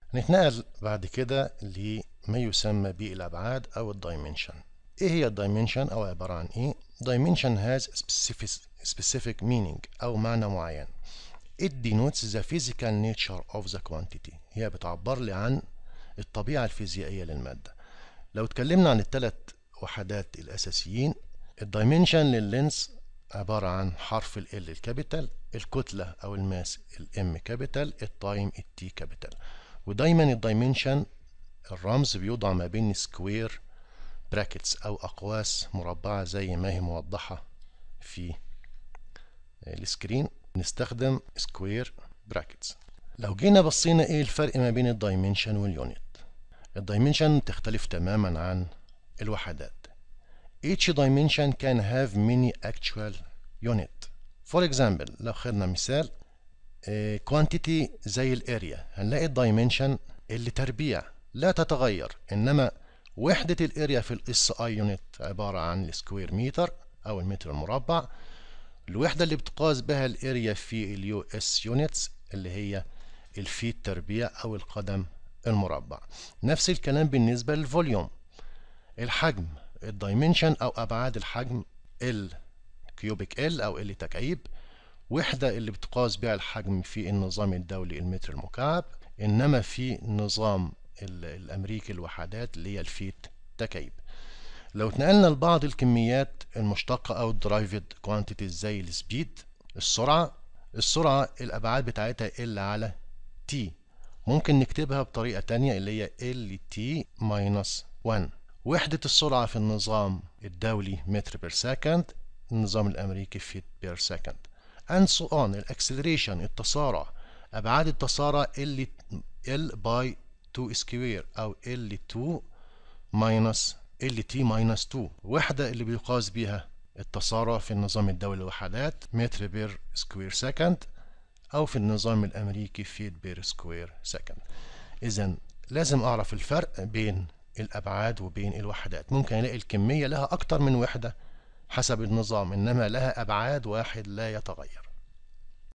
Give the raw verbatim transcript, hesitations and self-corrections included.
هنتنقل بعد كده لما يسمى بالأبعاد أو الدايمنشن. إيه هي الدايمنشن أو عبارة عن إيه؟ Dimension has specific, specific meaning أو معنى معين. It denotes the physical nature of the quantity. هي بتعبر لي عن الطبيعة الفيزيائية للمادة. لو اتكلمنا عن الثلاث وحدات الأساسيين، الدايمنشن لللينس عبارة عن حرف ال L الكابيتال، الكتلة أو الماس الام كابيتال، التايم التي كابيتال. ودايما الدايمنشن الرمز بيوضع ما بين سكوير براكتس أو أقواس مربعة زي ما هي موضحة في السكرين. نستخدم سكوير براكتس. لو جينا بصينا ايه الفرق ما بين الدايمنشن واليونت. الدايمنشن تختلف تماما عن الوحدات. Each dimension can have many actual unit. For example لو خدنا مثال اه quantity زي الاريا، هنلاقي الدايمنشن اللي تربيع لا تتغير، انما وحدة الاريا في الاس اي يونت عبارة عن السكوير متر او المتر المربع. الوحدة اللي بتقاس بها الاريا في اليو اس يونتس اللي هي الفيت تربيع او القدم المربع. نفس الكلام بالنسبة للفوليوم. الحجم الدايمنشن او ابعاد الحجم ال كيوبيك ال او ال تكعيب، وحدة اللي بتقاس بها الحجم في النظام الدولي المتر المكعب، انما في نظام الامريكي الوحدات اللي هي الفيت تكعيب. لو اتنقلنا لبعض الكميات المشتقة او الدرايفد كوانتيتيز زي السبيد السرعة، السرعة الابعاد بتاعتها ال على تي، ممكن نكتبها بطريقة تانية اللي هي ال تي ماينس واحد. وحدة السرعة في النظام الدولي متر بير سكند، النظام الامريكي فيت بير سكند and so on. الاكسلريشن التسارع، ابعاد التسارع ال ال باي اتنين سكوير او ال اتنين ماينس ال تي ماينس اتنين. وحدة اللي بيقاس بيها التسارع في النظام الدولي الوحدات متر بير سكوير سكند او في النظام الامريكي فيت بير سكوير سكند. اذا لازم اعرف الفرق بين الابعاد وبين الوحدات. ممكن الاقي الكمية لها اكتر من وحدة حسب النظام، انما لها ابعاد واحد لا يتغير.